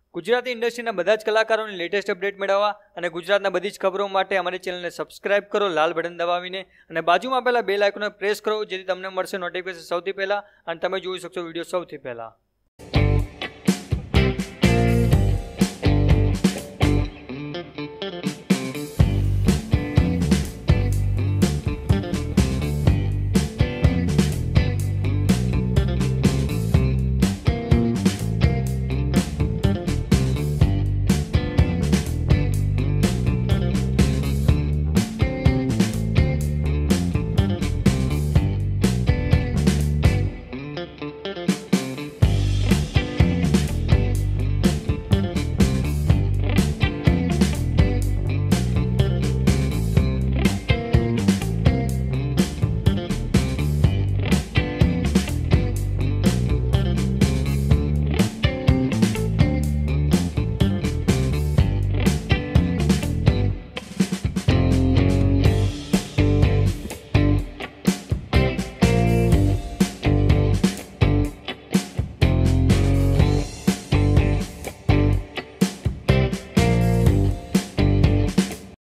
ગુજરાતી ઇન્ડસ્ટ્રીના બધા જ કલાકારોની લેટેસ્ટ અપડેટ મેળવવા અને ગુજરાતના બધી જ ખબરો માટે અમારી ચેનલને સબસ્ક્રાઇબ કરો લાલ બટન દબાવીને, અને બાજુમાં પહેલા બેલ આઇકોનને પ્રેસ કરો જેથી તમને મળશે નોટિફિકેશન સૌથી પહેલાં અને તમે જોઈ શકશો વિડીયો સૌથી પહેલાં.